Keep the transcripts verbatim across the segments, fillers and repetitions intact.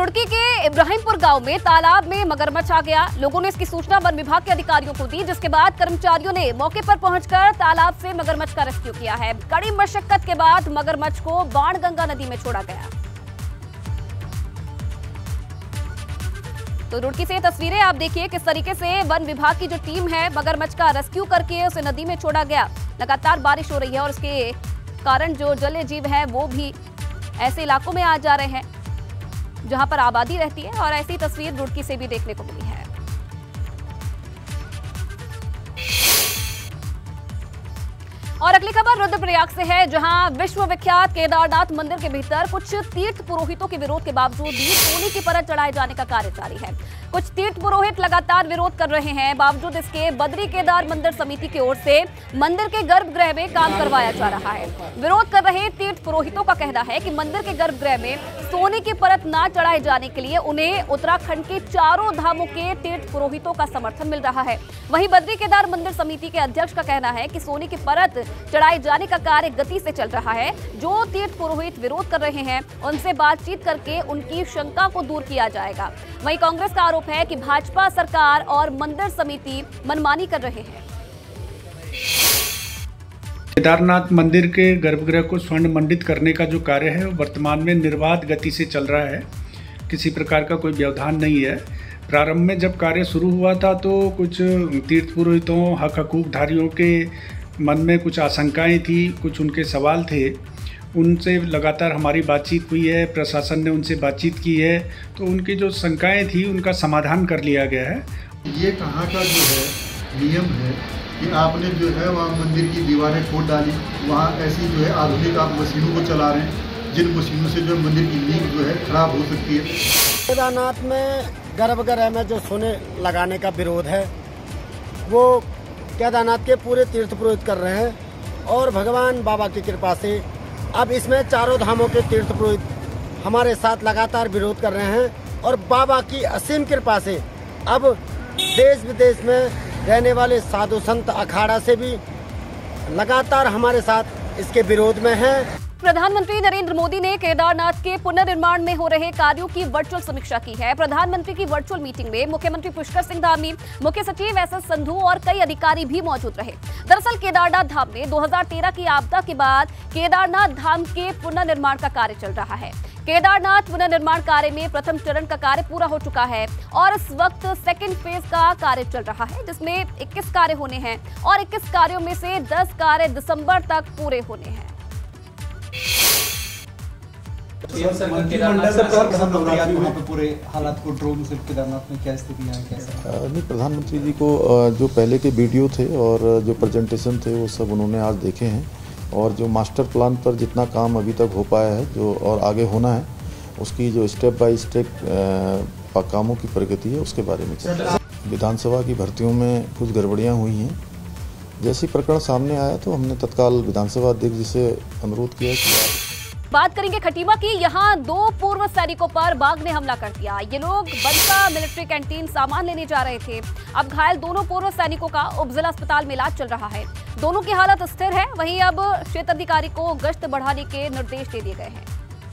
रुड़की के इब्राहिमपुर गांव में तालाब में मगरमच्छ आ गया। लोगों ने इसकी सूचना वन विभाग के अधिकारियों को दी, जिसके बाद कर्मचारियों ने मौके पर पहुंचकर तालाब से मगरमच्छ का रेस्क्यू किया है। कड़ी मशक्कत के बाद मगरमच्छ को बाणगंगा नदी में छोड़ा गया। तो रुड़की से तस्वीरें आप देखिए किस तरीके से वन विभाग की जो टीम है मगरमच्छ का रेस्क्यू करके उसे नदी में छोड़ा गया। लगातार बारिश हो रही है और इसके कारण जो जलीय जीव है वो भी ऐसे इलाकों में आ जा रहे हैं जहां पर आबादी रहती है, और ऐसी तस्वीर रुड़की से भी देखने को मिली है। और अगली खबर रुद्रप्रयाग से है, जहां विश्व विख्यात केदारनाथ मंदिर के भीतर कुछ तीर्थ पुरोहितों के विरोध के बावजूद भी सोने की परत चढ़ाए जाने का कार्य जारी है। कुछ तीर्थ पुरोहित लगातार विरोध कर रहे हैं। बावजूद इसके बद्री केदार मंदिर समिति की ओर से मंदिर के गर्भगृह में काम करवाया जा रहा है। विरोध कर रहे तीर्थ पुरोहितों का कहना है कि मंदिर के गर्भगृह में सोने की परत न चढ़ाए जाने के लिए उन्हें उत्तराखंड के चारों धामों के तीर्थ पुरोहितों का समर्थन मिल रहा है। वहीं बद्री केदार मंदिर समिति के अध्यक्ष का कहना है कि सोने की परत चढ़ाए जाने का कार्य गति से चल रहा है। जो तीर्थ पुरोहित विरोध कर रहे हैं उनसे बातचीत करके उनकी शंका को दूर किया जाएगा। वहीं कांग्रेस का आरोप है कि भाजपा सरकार और मंदिर समिति मनमानी कर रहे हैं। केदारनाथ मंदिर के गर्भगृह को स्वर्ण मंडित करने का जो कार्य है वो वर्तमान में निर्बाध गति से चल रहा है। किसी प्रकार का कोई व्यवधान नहीं है। प्रारंभ में जब कार्य शुरू हुआ था तो कुछ तीर्थ पुरोहितों हक हकूकधारियों के मन में कुछ आशंकाएं थी, कुछ उनके सवाल थे। उनसे लगातार हमारी बातचीत हुई है, प्रशासन ने उनसे बातचीत की है, तो उनकी जो शंकाएं थी उनका समाधान कर लिया गया है। ये कहाँ का जो है नियम है कि आपने जो है वहाँ मंदिर की दीवारें खोद डाली, वहाँ ऐसी जो है आधुनिक आप मशीनों को चला रहे हैं जिन मशीनों से जो मंदिर की नींव जो है खराब हो सकती है। केदारनाथ में गर्भगृह में जो सोने लगाने का विरोध है वो केदारनाथ के पूरे तीर्थ पुरोहित कर रहे हैं, और भगवान बाबा की कृपा से अब इसमें चारों धामों के तीर्थ पुरोहित हमारे साथ लगातार विरोध कर रहे हैं, और बाबा की असीम कृपा से अब देश विदेश में रहने वाले साधु संत अखाड़ा से भी लगातार हमारे साथ इसके विरोध में हैं। प्रधानमंत्री नरेंद्र मोदी ने केदारनाथ के पुनर्निर्माण में हो रहे कार्यों की वर्चुअल समीक्षा की है। प्रधानमंत्री की वर्चुअल मीटिंग में मुख्यमंत्री पुष्कर सिंह धामी, मुख्य सचिव एस एस संधू और कई अधिकारी भी मौजूद रहे। दरअसल केदारनाथ धाम में दो हज़ार तेरह की आपदा के बाद केदारनाथ धाम के पुनर्निर्माण का कार्य चल रहा है। केदारनाथ पुनर्निर्माण कार्य में प्रथम चरण का कार्य पूरा हो चुका है और इस वक्त सेकेंड फेज का कार्य चल रहा है, जिसमें इक्कीस कार्य होने हैं और इक्कीस कार्यों में से दस कार्य दिसंबर तक पूरे होने हैं। पूरे हालात को ड्रोन से केदारनाथ में क्या स्थिति है, कैसा? नहीं, प्रधानमंत्री जी को जो पहले के वीडियो थे और जो प्रेजेंटेशन थे वो सब उन्होंने आज देखे हैं, और जो मास्टर प्लान पर जितना काम अभी तक हो पाया है जो और आगे होना है उसकी जो स्टेप बाय स्टेप कामों की प्रगति है उसके बारे में चर्चा। विधानसभा की भर्तियों में कुछ गड़बड़ियाँ हुई हैं। जैसे प्रकरण सामने आया तो हमने तत्काल विधानसभा अध्यक्ष जी से अनुरोध किया कि बात करेंगे खटीमा की। यहाँ दो पूर्व सैनिकों पर बाघ ने हमला कर दिया। ये लोग बनसा मिलिट्री कैंटीन सामान लेने जा रहे थे। अब घायल दोनों पूर्व सैनिकों का उपजिला अस्पताल में इलाज चल रहा है। दोनों की हालत स्थिर है। वहीं अब क्षेत्र अधिकारी को गश्त बढ़ाने के निर्देश दे दिए गए हैं।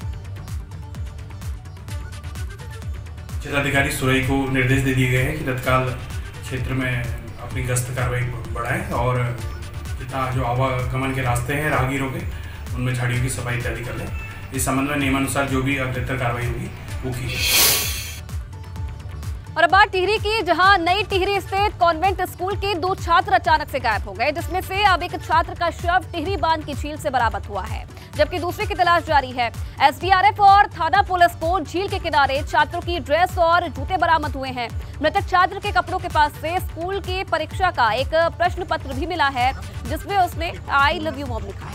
क्षेत्र अधिकारी सुरई को निर्देश दे दिए गए हैं कि तत्काल क्षेत्र में अपनी गश्त कार्रवाई बढ़ाएं और जितना जो आवागमन के रास्ते हैं राहगीरों के उनमें झाड़ियों की सफाई इत्यादि कर लें। इस संबंध में नियमानुसार जो भी अग्रतर कार्रवाई होगी वो की जाएगी। और अब बात टिहरी की, जहां नई टिहरी स्थित कॉन्वेंट स्कूल के दो छात्र अचानक से गायब हो गए, जिसमें से अब एक छात्र का शव टिहरी बांध की झील से बरामद हुआ है, जबकि दूसरे की तलाश जारी है। एस डी आर एफ और थाना पुलिस को झील के किनारे छात्रों की ड्रेस और जूते बरामद हुए हैं। मृतक छात्र के कपड़ों के पास से स्कूल की परीक्षा का एक प्रश्न पत्र भी मिला है, जिसमें उसने आई लव यू मॉम लिखा है।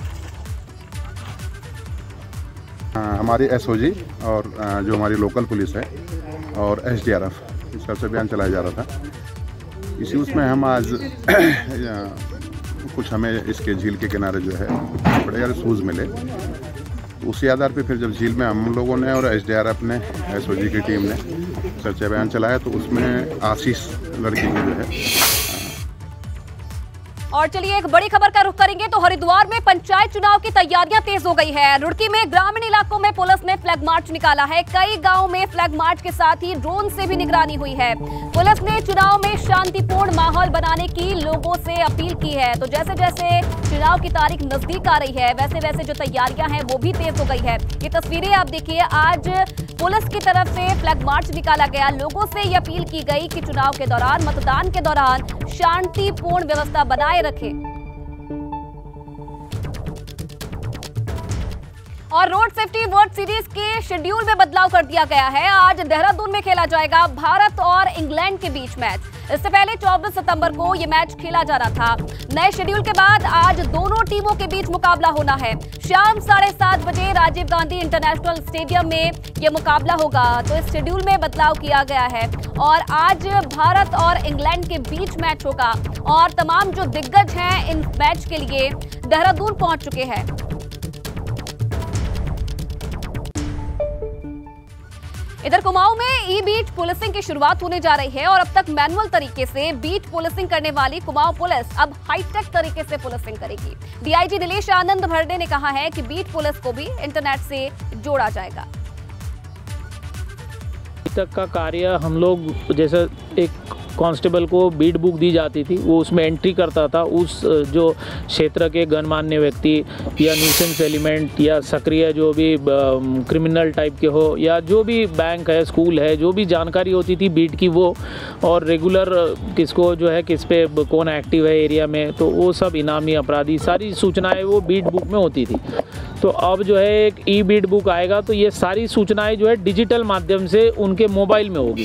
हमारी एस ओ जी और जो हमारी लोकल पुलिस है और एस डी आर एफ इसका से अभियान चलाया जा रहा था। इसी उसमें हम आज कुछ हमें इसके झील के किनारे जो है बड़े सारे शूज़ मिले। उसी आधार पे फिर जब झील में हम लोगों ने और एस डी आर एफ ने एस ओ जी की टीम ने सर्च अभियान चलाया तो उसमें आशीष लड़की के जो है और चलिए एक बड़ी खबर का रुख करेंगे तो हरिद्वार में पंचायत चुनाव की तैयारियां तेज हो गई है। रुड़की में ग्रामीण इलाकों में पुलिस ने फ्लैग मार्च निकाला है। कई गांवों में फ्लैग मार्च के साथ ही ड्रोन से भी निगरानी हुई है। पुलिस ने चुनाव में शांतिपूर्ण माहौल बनाने की लोगों से अपील की है। तो जैसे जैसे चुनाव की तारीख नजदीक आ रही है वैसे वैसे जो तैयारियां हैं वो भी तेज हो गई है। ये तस्वीरें आप देखिए, आज पुलिस की तरफ से फ्लैग मार्च निकाला गया। लोगों से ये अपील की गई कि चुनाव के दौरान, मतदान के दौरान शांतिपूर्ण व्यवस्था बनाए रखें। और रोड सेफ्टी वर्ल्ड सीरीज के शेड्यूल में बदलाव कर दिया गया है। आज देहरादून में खेला जाएगा भारत और इंग्लैंड के बीच मैच। इससे पहले चौबीस सितंबर को यह मैच खेला जाना था। नए शेड्यूल के बाद आज दोनों टीमों के बीच मुकाबला होना है। शाम साढ़े सात बजे राजीव गांधी इंटरनेशनल स्टेडियम में यह मुकाबला होगा। तो इस शेड्यूल में बदलाव किया गया है और आज भारत और इंग्लैंड के बीच मैच होगा। और तमाम जो दिग्गज हैं इन मैच के लिए देहरादून पहुंच चुके हैं। इधर कुमाऊं में ई बीट पुलिसिंग की शुरुआत होने जा रही है और अब तक मैनुअल तरीके से बीट पुलिसिंग करने वाली कुमाऊं पुलिस अब हाईटेक तरीके से पुलिसिंग करेगी। डीआईजी दिलेश आनंद भरने ने कहा है कि बीट पुलिस को भी इंटरनेट से जोड़ा जाएगा। अभी तक का कार्य हम लोग, जैसे एक कांस्टेबल को बीट बुक दी जाती थी, वो उसमें एंट्री करता था। उस जो क्षेत्र के गणमान्य व्यक्ति या न्यूसेंस एलिमेंट या सक्रिय जो भी क्रिमिनल टाइप के हो या जो भी बैंक है, स्कूल है, जो भी जानकारी होती थी बीट की वो, और रेगुलर किसको जो है किस पे कौन एक्टिव है एरिया में, तो वो सब इनामी अपराधी सारी सूचनाएं वो बीट बुक में होती थी। तो अब जो है एक ई बीट बुक आएगा तो ये सारी सूचनाएं जो है डिजिटल माध्यम से उनके मोबाइल में होगी।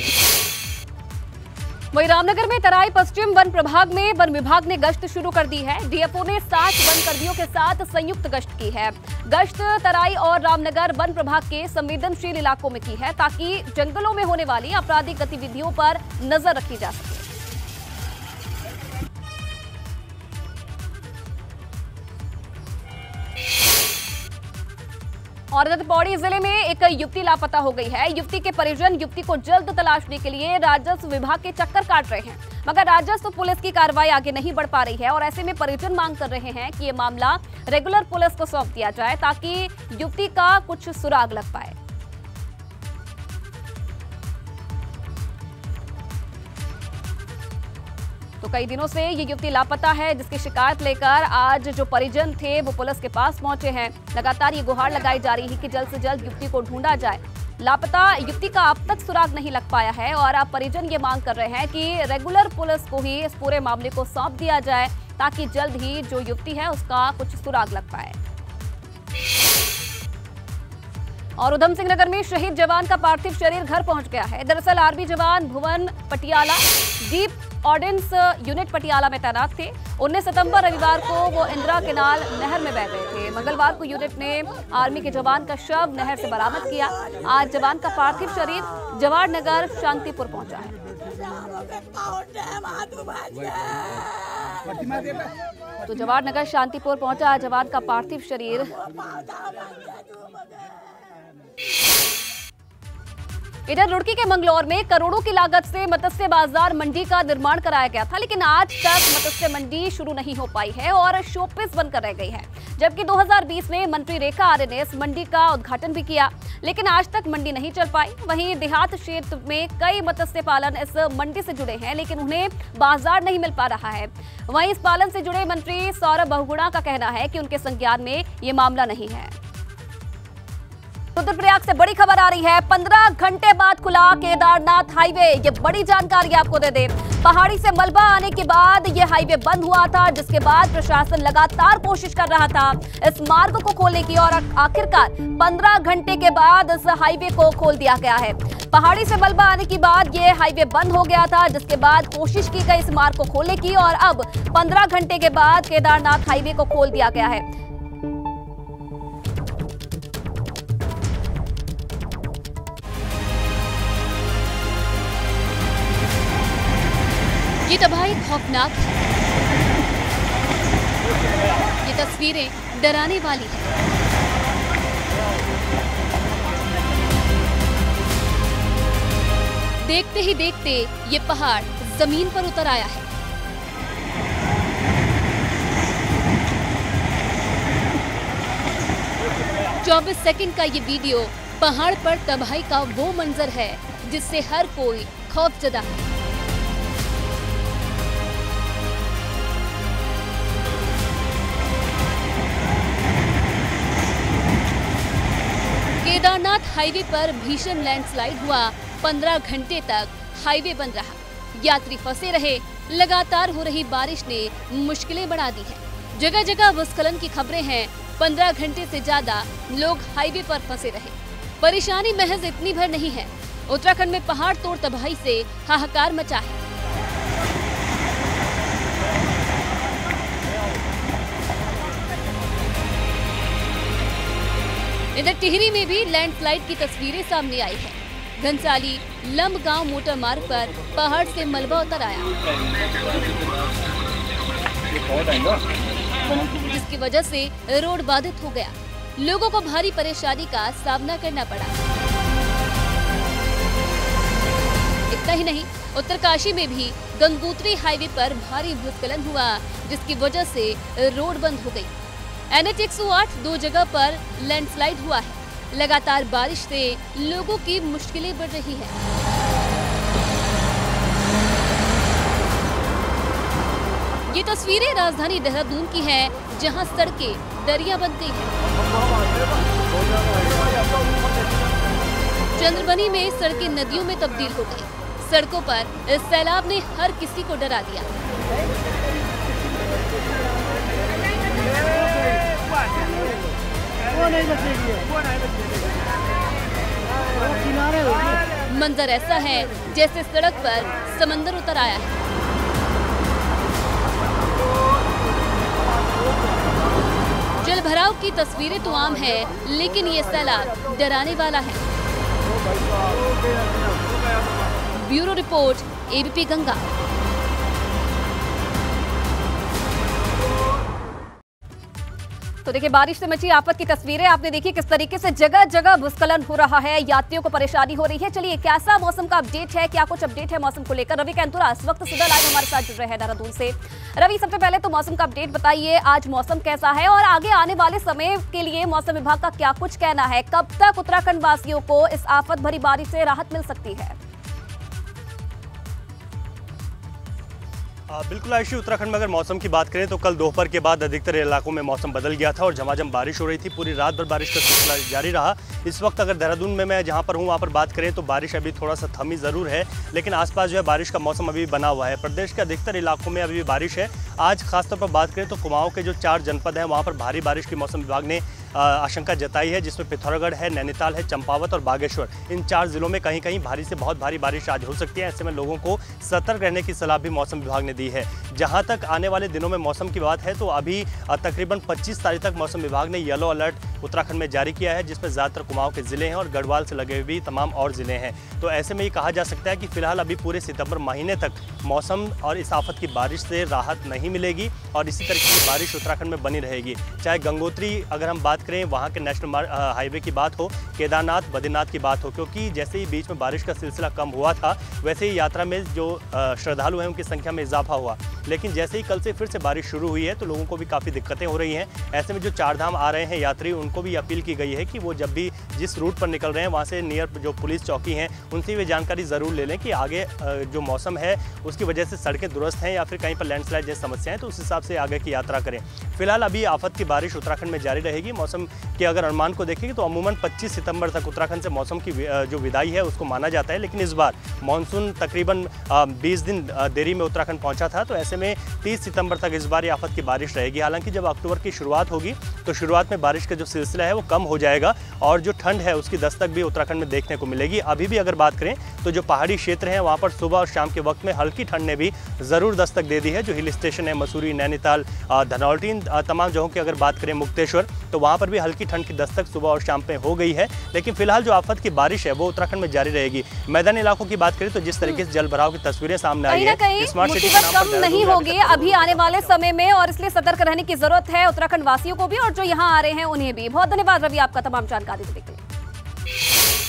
वहीं रामनगर में तराई पश्चिम वन प्रभाग में वन विभाग ने गश्त शुरू कर दी है। डीएफओ ने सात वन कर्मियों के साथ संयुक्त गश्त की है। गश्त तराई और रामनगर वन प्रभाग के संवेदनशील इलाकों में की है ताकि जंगलों में होने वाली आपराधिक गतिविधियों पर नजर रखी जा सके। और पौड़ी जिले में एक युवती लापता हो गई है। युवती के परिजन युवती को जल्द तलाशने के लिए राजस्व विभाग के चक्कर काट रहे हैं, मगर राजस्व पुलिस की कार्रवाई आगे नहीं बढ़ पा रही है। और ऐसे में परिजन मांग कर रहे हैं कि ये मामला रेगुलर पुलिस को सौंप दिया जाए ताकि युवती का कुछ सुराग लग पाए। तो कई दिनों से ये युवती लापता है, जिसकी शिकायत लेकर आज जो परिजन थे वो पुलिस के पास पहुंचे हैं। लगातार ये गुहार लगाई जा रही है कि जल्द से जल्द युवती को ढूंढा जाए। लापता युवती का अब तक सुराग नहीं लग पाया है और अब परिजन ये मांग कर रहे हैं कि रेगुलर पुलिस को ही इस पूरे मामले को सौंप दिया जाए ताकि जल्द ही जो युवती है उसका कुछ सुराग लग पाए। और उधम सिंह नगर में शहीद जवान का पार्थिव शरीर घर पहुंच गया है। दरअसल आर्मी जवान Bhuvan Patiala deep ordnance unit Patiala में तैनात थे। उन्नीस सितंबर रविवार को वो इंदिरा केनाल नहर में बह गए थे। मंगलवार को यूनिट ने आर्मी के जवान का शव नहर से बरामद किया। आज जवान का पार्थिव शरीर जवाहर नगर शांतिपुर पहुंचा है। तो जवाहर नगर शांतिपुर पहुंचा जवान का पार्थिव शरीर। इधर रुड़की के मंगलौर में करोड़ों की लागत से मत्स्य बाजार मंडी का निर्माण कराया गया था, लेकिन आज तक मत्स्य मंडी शुरू नहीं हो पाई है और शोपीस बनकर रह गई है। जबकि दो हज़ार बीस में मंत्री रेखा आर्य ने इस मंडी का उद्घाटन भी किया, लेकिन आज तक मंडी नहीं चल पाई। वहीं देहात क्षेत्र में कई मत्स्य पालन इस मंडी से जुड़े हैं, लेकिन उन्हें बाजार नहीं मिल पा रहा है। वहीं इस पालन से जुड़े मंत्री सौरभ बहुगुणा का कहना है कि उनके संज्ञान में ये मामला नहीं है। रुद्रप्रयाग से बड़ी खबर आ रही है। पंद्रह घंटे बाद खुला केदारनाथ हाईवे। ये बड़ी जानकारी आपको दे दे। पहाड़ी से मलबा आने के बाद ये हाईवे बंद हुआ था, जिसके बाद प्रशासन लगातार कोशिश कर रहा था इस मार्ग को खोलने की और आखिरकार पंद्रह घंटे के बाद इस हाईवे को खोल दिया गया है। पहाड़ी से मलबा आने के बाद ये हाईवे बंद हो गया था, जिसके बाद कोशिश की गई इस मार्ग को खोलने की और अब पंद्रह घंटे के बाद केदारनाथ हाईवे को खोल दिया गया है। ये तबाही खौफनाक है। ये तस्वीरें डराने वाली हैं। देखते ही देखते ये पहाड़ जमीन पर उतर आया है। चौबीस सेकंड का ये वीडियो पहाड़ पर तबाही का वो मंजर है जिससे हर कोई खौफजदा है। केदारनाथ हाईवे पर भीषण लैंडस्लाइड हुआ। पंद्रह घंटे तक हाईवे बंद रहा, यात्री फंसे रहे। लगातार हो रही बारिश ने मुश्किलें बढ़ा दी है। जगह जगह भूस्खलन की खबरें हैं। पंद्रह घंटे से ज्यादा लोग हाईवे पर फंसे रहे। परेशानी महज इतनी भर नहीं है, उत्तराखंड में पहाड़ तोड़ तबाही से हाहाकार मचा है। इधर टिहरी में भी लैंडस्लाइड की तस्वीरें सामने आई है। घनसाली लंब गांव मोटर मार्ग पर पहाड़ से मलबा उतर आया, जिसकी वजह से रोड बाधित हो गया। लोगों को भारी परेशानी का सामना करना पड़ा। इतना ही नहीं, उत्तरकाशी में भी गंगोत्री हाईवे पर भारी भूस्खलन हुआ, जिसकी वजह से रोड बंद हो गई। एन एच एक सौ आठ दो जगह पर लैंडस्लाइड हुआ है। लगातार बारिश से लोगों की मुश्किलें बढ़ रही है। ये तस्वीरें राजधानी देहरादून की हैं, जहां सड़कें दरिया बन गई हैं। चंद्रबनी में सड़कें नदियों में तब्दील हो गई। सड़कों पर इस सैलाब ने हर किसी को डरा दिया। मंजर ऐसा है जैसे सड़क पर समंदर उतर आया है। जल भराव की तस्वीरें तो आम है, लेकिन ये सैलाब डराने वाला है। Bureau report, ABP Ganga. तो देखिए, बारिश से मची आफत की तस्वीरें आपने देखी, किस तरीके से जगह जगह भूस्खलन हो रहा है, यात्रियों को परेशानी हो रही है। चलिए, कैसा मौसम का अपडेट है, क्या कुछ अपडेट है मौसम को लेकर? रवि कैंतुरा इस वक्त सीधा लाइव हमारे साथ जुड़ रहे हैं देहरादून से। रवि, सबसे पहले तो मौसम का अपडेट बताइए, आज मौसम कैसा है और आगे आने वाले समय के लिए मौसम विभाग का क्या कुछ कहना है? कब तक उत्तराखंड वासियों को इस आफत भरी बारिश से राहत मिल सकती है? बिल्कुल आयुषी, उत्तराखंड में अगर मौसम की बात करें तो कल दोपहर के बाद अधिकतर इलाकों में मौसम बदल गया था और झमाझम बारिश हो रही थी। पूरी रात भर बारिश का सिलसिला जारी रहा। इस वक्त अगर देहरादून में मैं जहां पर हूं वहां पर बात करें तो बारिश अभी थोड़ा सा थमी ज़रूर है, लेकिन आसपास जो है बारिश का मौसम अभी बना हुआ है। प्रदेश के अधिकतर इलाकों में अभी भी बारिश है। आज खासतौर पर बात करें तो कुमाऊं के जो चार जनपद हैं वहाँ पर भारी बारिश की मौसम विभाग ने आशंका जताई है, जिसमें पिथौरागढ़ है, नैनीताल है, चंपावत और बागेश्वर। इन चार जिलों में कहीं कहीं भारी से बहुत भारी बारिश आज हो सकती है। ऐसे में लोगों को सतर्क रहने की सलाह भी मौसम विभाग ने दी है। जहां तक आने वाले दिनों में मौसम की बात है तो अभी तकरीबन पच्चीस तारीख तक मौसम विभाग ने येलो अलर्ट उत्तराखंड में जारी किया है, जिसमें ज़्यादातर कुमाऊं के ज़िले हैं और गढ़वाल से लगे हुए भी तमाम और ज़िले हैं। तो ऐसे में ये कहा जा सकता है कि फिलहाल अभी पूरे सितंबर महीने तक मौसम और इस आफत की बारिश से राहत नहीं मिलेगी और इसी तरीके की बारिश उत्तराखंड में बनी रहेगी। चाहे गंगोत्री अगर हम बात करें, वहाँ के नेशनल हाईवे की बात हो, केदारनाथ बद्रीनाथ की बात हो, क्योंकि जैसे ही बीच में बारिश का सिलसिला कम हुआ था वैसे ही यात्रा में जो श्रद्धालु हैं उनकी संख्या में इजाफा हुआ। लेकिन जैसे ही कल से फिर से बारिश शुरू हुई है तो लोगों को भी काफ़ी दिक्कतें हो रही हैं। ऐसे में जो चारधाम आ रहे हैं यात्री, उनको भी अपील की गई है कि वो जब भी जिस रूट पर निकल रहे हैं वहाँ से नियर जो पुलिस चौकी हैं उनसे भी जानकारी ज़रूर ले लें कि आगे जो मौसम है उसकी वजह से सड़कें दुरुस्त हैं या फिर कहीं पर लैंडस्लाइड जैसी समस्याएं, तो उस हिसाब से आगे की यात्रा करें। फिलहाल अभी आफत की बारिश उत्तराखंड में जारी रहेगी। मौसम के अगर अनुमान को देखेंगे तो अमूमन पच्चीस सितंबर तक उत्तराखंड से मौसम की जो विदाई है उसको माना जाता है, लेकिन इस बार मानसून तकरीबन बीस दिन देरी में उत्तराखंड पहुंचा था। तो ऐसे में तीस सितंबर तक इस बार ये आफत की बारिश रहेगी। हालांकि जब अक्टूबर की शुरुआत होगी तो शुरुआत में बारिश का जो सिलसिला है वो कम हो जाएगा और जो ठंड है उसकी दस्तक भी उत्तराखंड में देखने को मिलेगी। अभी भी अगर बात करें तो जो पहाड़ी क्षेत्र हैं वहाँ पर सुबह और शाम के वक्त में हल्की ठंड ने भी ज़रूर दस्तक दे दी है। जो हिल स्टेशन है मसूरी, नैनीताल, धनौल्टी, तमाम जगहों की अगर बात करें, मुक्तेश्वर, तो वहाँ पर भी हल्की ठंड की दस्तक सुबह और शाम पे हो गई है। लेकिन फिलहाल जो आफत की बारिश है वो उत्तराखंड में जारी रहेगी। मैदानी इलाकों की बात करें तो जिस तरीके से जल भराव की तस्वीरें सामने आई है, स्मार्ट सिटी के नाम पर कम नहीं होगी अभी आने वाले समय में और इसलिए सतर्क रहने की जरूरत है उत्तराखंड वासियों को भी और जो यहाँ आ रहे हैं उन्हें भी। बहुत धन्यवाद रवि आपका तमाम जानकारी देने के लिए।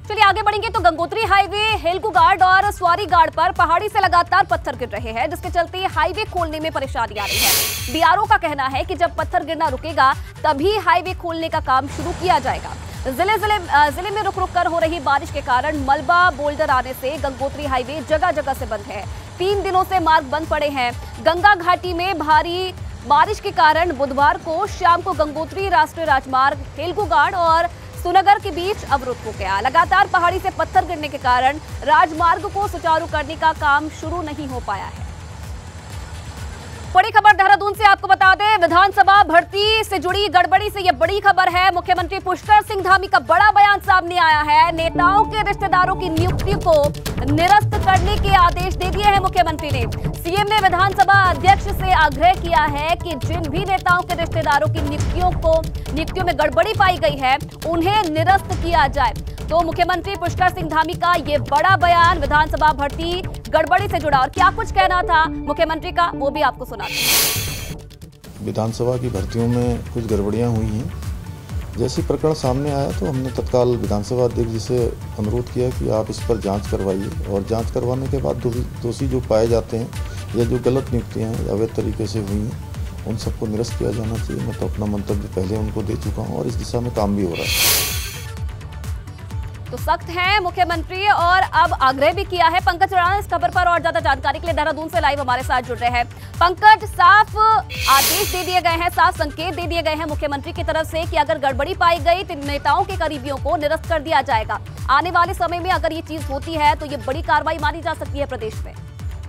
चलिए आगे बढ़ेंगे तो गंगोत्री हाईवे हेलकू गार्ड और स्वारी गार्ड पर पहाड़ी से लगातार पत्थर गिर रहे हैं, जिसके चलते हाईवे खोलने में परेशानी आ रही है। बीआरओ का कहना है कि जब पत्थर गिरना रुकेगा तभी हाईवे खोलने का काम शुरू किया जाएगा। जिले जिले जिले में रुक रुक कर हो रही बारिश के कारण मलबा बोल्डर आने से गंगोत्री हाईवे जगह जगह से बंद है। तीन दिनों से मार्ग बंद पड़े हैं। गंगा घाटी में भारी बारिश के कारण बुधवार को शाम को गंगोत्री राष्ट्रीय राजमार्ग हेलकू गार्ड और सुनगर के बीच अवरुद्ध हो गया। लगातार पहाड़ी से पत्थर गिरने के कारण राजमार्ग को सुचारू करने का काम शुरू नहीं हो पाया है। बड़ी खबर देहरादून से आपको बता दें, विधानसभा भर्ती से जुड़ी गड़बड़ी से यह बड़ी खबर है। मुख्यमंत्री पुष्कर सिंह धामी का बड़ा बयान सामने आया है। नेताओं के रिश्तेदारों की नियुक्ति को निरस्त करने के आदेश दे दिए हैं मुख्यमंत्री ने। सीएम ने विधानसभा अध्यक्ष से आग्रह किया है कि जिन भी नेताओं के रिश्तेदारों की नियुक्तियों को नियुक्तियों में गड़बड़ी पाई गई है उन्हें निरस्त किया जाए। तो मुख्यमंत्री पुष्कर सिंह धामी का ये बड़ा बयान विधानसभा भर्ती गड़बड़ी से जुड़ा, और क्या कुछ कहना था मुख्यमंत्री का वो भी आपको सुनाते हैं। विधानसभा की भर्तियों में कुछ गड़बड़ियां हुई हैं। जैसे प्रकरण सामने आया तो हमने तत्काल विधानसभा अध्यक्ष जी से अनुरोध किया कि आप इस पर जांच करवाइए, और जांच करवाने के बाद दोषी जो पाए जाते हैं या जो गलत नियुक्तियाँ हैं अवैध तरीके से हुई हैं उन सबको निरस्त किया जाना चाहिए। मैं तो अपना मंतव्य पहले उनको दे चुका हूँ और इस दिशा में काम भी हो रहा है। तो सख्त है मुख्यमंत्री और अब आग्रह भी किया है। पंकज राणा इस खबर पर और ज्यादा जानकारी के लिए देहरादून से लाइव हमारे साथ जुड़ रहे हैं। पंकज, साफ आदेश दे दिए गए हैं, साफ संकेत दे दिए गए हैं मुख्यमंत्री की तरफ से कि अगर गड़बड़ी पाई गई तो नेताओं के करीबियों को निरस्त कर दिया जाएगा। आने वाले समय में अगर ये चीज होती है तो ये बड़ी कार्रवाई मानी जा सकती है प्रदेश में।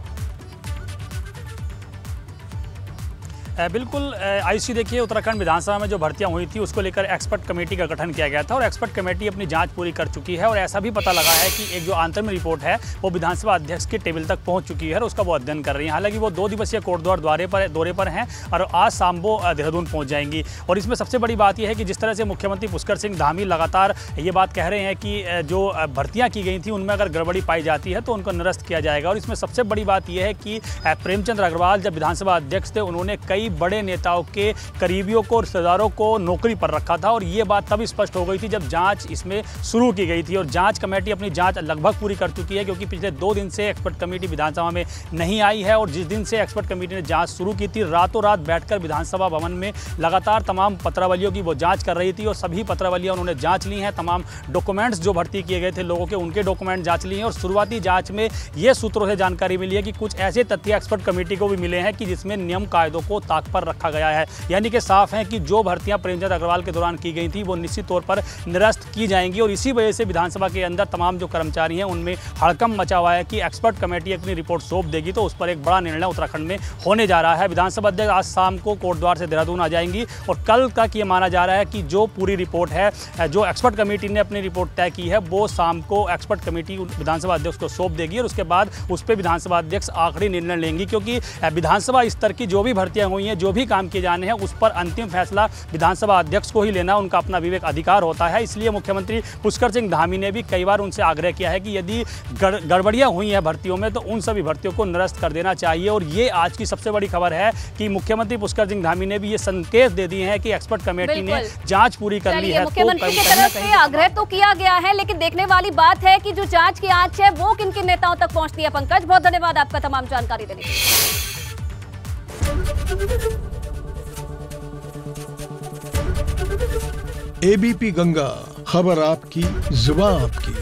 बिल्कुल आयुषी, देखिए उत्तराखंड विधानसभा में जो भर्तियां हुई थी उसको लेकर एक्सपर्ट कमेटी का गठन किया गया था और एक्सपर्ट कमेटी अपनी जांच पूरी कर चुकी है और ऐसा भी पता लगा है कि एक जो आंतरिक रिपोर्ट है वो विधानसभा अध्यक्ष के टेबल तक पहुंच चुकी है और उसका वो अध्ययन कर रही है। हालांकि वो दो दिवसीय कोटद्वार दौरे पर दौरे पर हैं और आज शाम वो देहरादून पहुँच जाएंगी। और इसमें सबसे बड़ी बात यह है कि जिस तरह से मुख्यमंत्री पुष्कर सिंह धामी लगातार ये बात कह रहे हैं कि जो भर्तियाँ की गई थी उनमें अगर गड़बड़ी पाई जाती है तो उनको निरस्त किया जाएगा। और इसमें सबसे बड़ी बात यह है कि प्रेमचंद अग्रवाल जब विधानसभा अध्यक्ष थे उन्होंने कई बड़े नेताओं के करीबियों को, रिश्तेदारों को नौकरी पर रखा था और ये बात तब स्पष्ट हो गई थी जब जांच इसमें शुरू की गई थी। और जांच कमेटी अपनी जांच लगभग पूरी कर चुकी है क्योंकि पिछले दो दिन से एक्सपर्ट कमेटी विधानसभा में नहीं आई है। और जिस दिन से एक्सपर्ट कमेटी ने जांच शुरू की थी, रातों रात बैठकर विधानसभा भवन में लगातार तमाम पत्रावलियों की वो जांच कर रही थी और सभी पत्रावलियां उन्होंने जांच ली हैं। तमाम डॉक्यूमेंट्स जो भर्ती किए गए थे लोगों के, उनके डॉक्यूमेंट जांच लिए हैं। और शुरुआती जांच में ये सूत्रों से जानकारी मिली है कि कुछ ऐसे तथ्य एक्सपर्ट कमेटी को भी मिले हैं कि जिसमें नियम कायदों को ताक पर रखा गया है। यानी कि साफ है कि जो भर्तियां प्रेमचंद अग्रवाल के दौरान की गई थी वो निश्चित तौर पर निरस्त की जाएंगी। और इसी वजह से विधानसभा के अंदर तमाम जो कर्मचारी हैं उनमें हड़कंप मचा हुआ है कि एक्सपर्ट कमेटी अपनी रिपोर्ट सौंप देगी तो उस पर एक बड़ा निर्णय उत्तराखंड में होने जा रहा है। विधानसभा अध्यक्ष आज शाम को कोटद्वार से देहरादून आ जाएंगी और कल तक ये माना जा रहा है कि जो पूरी रिपोर्ट है, जो एक्सपर्ट कमेटी ने अपनी रिपोर्ट तय की है, वो शाम को एक्सपर्ट कमेटी विधानसभा अध्यक्ष को सौंप देगी और उसके बाद उस पर विधानसभा अध्यक्ष आखिरी निर्णय लेंगी। क्योंकि विधानसभा स्तर की जो भी भर्तियां हुई हैं, जो भी काम किए जाने हैं, उस पर अंतिम फैसला विधानसभा अध्यक्ष को ही लेना उनका अपना विवेक अधिकार होता है। इसलिए मुख्यमंत्री पुष्कर सिंह धामी ने भी कई बार उनसे आग्रह किया है कि यदि गड़बड़ियां हुई हैं भर्तियों में तो उन सभी भर्तियों को निरस्त कर देना चाहिए। और ये आज की सबसे बड़ी खबर है कि मुख्यमंत्री पुष्कर सिंह धामी ने भी ये संकेत दे दिए हैं कि एक्सपर्ट कमेटी ने जांच पूरी कर ली है। मुख्यमंत्री की तरफ से आग्रह तो किया गया है, लेकिन देखने वाली बात है कि जो जांच की आंच है वो किन किन नेताओं तक पहुंचती है। पंकज, बहुत धन्यवाद आपका तमाम जानकारी देने के लिए। एबीपी गंगा, खबर आपकी, जुबान आपकी।